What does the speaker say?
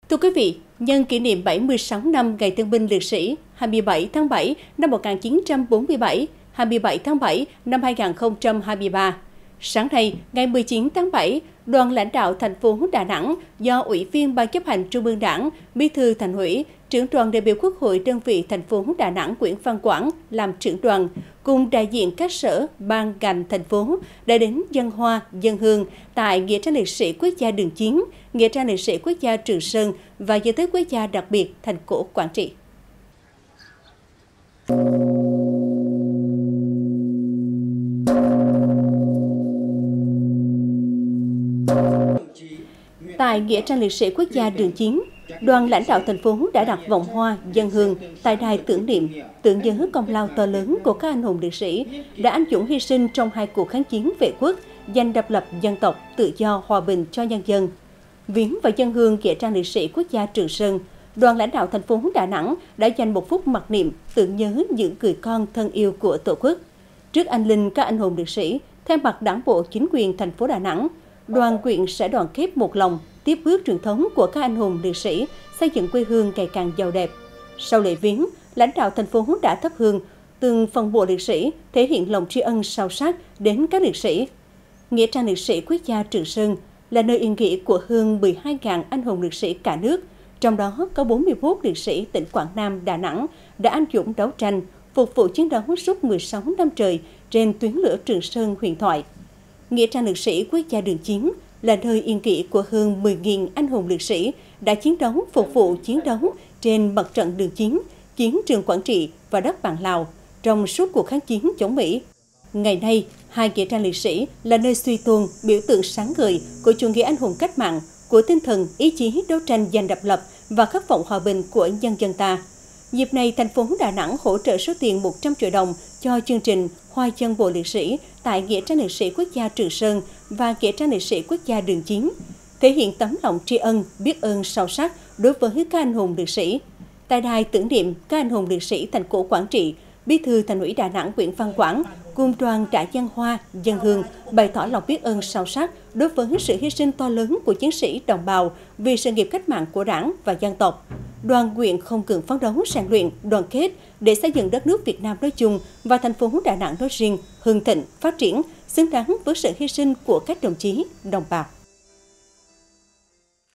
Thưa quý vị, nhân kỷ niệm 76 năm Ngày Thương binh Liệt sĩ 27 tháng 7 năm 1947, 27 tháng 7 năm 2023. Sáng nay, ngày 19 tháng 7, đoàn lãnh đạo thành phố Đà Nẵng do Ủy viên Ban chấp hành Trung ương Đảng, Bí thư Thành ủy, trưởng đoàn đại biểu Quốc hội đơn vị thành phố Đà Nẵng Nguyễn Văn Quảng làm trưởng đoàn, cùng đại diện các sở, ban, ngành thành phố đã đến dâng hoa, dâng hương tại Nghĩa trang liệt sĩ quốc gia Đường Chiến, Nghĩa trang liệt sĩ quốc gia Trường Sơn và di tích quốc gia đặc biệt thành cổ Quảng Trị. Tại Nghĩa trang liệt sĩ quốc gia Đường Chiến, đoàn lãnh đạo thành phố đã đặt vòng hoa dâng hương tại đài tưởng niệm, tưởng nhớ công lao to lớn của các anh hùng liệt sĩ đã anh dũng hy sinh trong hai cuộc kháng chiến vệ quốc, giành độc lập dân tộc, tự do, hòa bình cho nhân dân. Viếng và dâng hương Nghĩa trang liệt sĩ quốc gia Trường Sơn, đoàn lãnh đạo thành phố Đà Nẵng đã dành một phút mặc niệm tưởng nhớ những người con thân yêu của Tổ quốc. Trước anh linh các anh hùng liệt sĩ, thay mặt Đảng bộ chính quyền thành phố Đà Nẵng, đoàn quyện sẽ đoàn kết một lòng, tiếp bước truyền thống của các anh hùng liệt sĩ, xây dựng quê hương ngày càng giàu đẹp. Sau lễ viếng, lãnh đạo thành phố đã thắp hương từng phần mộ liệt sĩ, thể hiện lòng tri ân sâu sắc đến các liệt sĩ. Nghĩa trang liệt sĩ quốc gia Trường Sơn là nơi yên nghỉ của hơn 12.000 anh hùng liệt sĩ cả nước, trong đó có 41 liệt sĩ tỉnh Quảng Nam, Đà Nẵng đã anh dũng đấu tranh, phục vụ chiến đấu suốt 16 năm trời trên tuyến lửa Trường Sơn huyền thoại. Nghĩa trang liệt sĩ quốc gia Đường Chiến là nơi yên nghỉ của hơn 10.000 anh hùng liệt sĩ đã chiến đấu phục vụ chiến đấu trên mặt trận Đường Chiến, chiến trường Quảng Trị và đất bạn Lào trong suốt cuộc kháng chiến chống Mỹ. Ngày nay, hai nghĩa trang liệt sĩ là nơi suy tôn, biểu tượng sáng ngời của chủ nghĩa anh hùng cách mạng, của tinh thần, ý chí đấu tranh giành độc lập và khát vọng hòa bình của nhân dân ta. Dịp này, thành phố Đà Nẵng hỗ trợ số tiền 100 triệu đồng cho chương trình Hoa dâng mộ liệt sĩ tại Nghĩa trang liệt sĩ quốc gia Trường Sơn và Nghĩa trang liệt sĩ quốc gia Đường Chiến, thể hiện tấm lòng tri ân, biết ơn sâu sắc đối với các anh hùng liệt sĩ. Tại đài tưởng niệm các anh hùng liệt sĩ thành cổ Quảng Trị, Bí thư Thành ủy Đà Nẵng Nguyễn Văn Quảng cùng đoàn đã dâng hoa, dâng hương, bày tỏ lòng biết ơn sâu sắc đối với sự hy sinh to lớn của chiến sĩ đồng bào vì sự nghiệp cách mạng của Đảng và dân tộc. Đoàn nguyện không ngừng phấn đấu rèn luyện, đoàn kết để xây dựng đất nước Việt Nam nói chung và thành phố Đà Nẵng nói riêng hưng thịnh, phát triển, xứng đáng với sự hy sinh của các đồng chí, đồng bào.